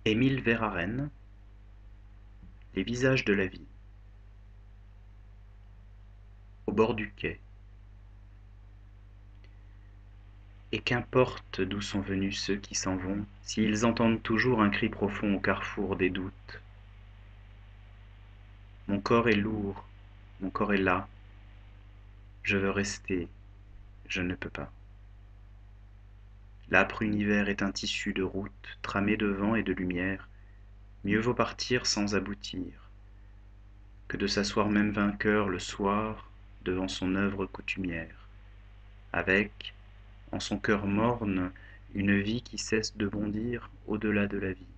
Émile Verhaeren, Les visages de la vie. Au bord du quai. Et qu'importe d'où sont venus ceux qui s'en vont, s'ils entendent toujours un cri profond au carrefour des doutes. Mon corps est lourd, mon corps est là. Je veux rester, je ne peux pas. L'âpre univers est un tissu de routes tramé de vent et de lumière. Mieux vaut partir sans aboutir que de s'asseoir même vainqueur le soir devant son œuvre coutumière, avec, en son cœur morne, une vie qui cesse de bondir au-delà de la vie.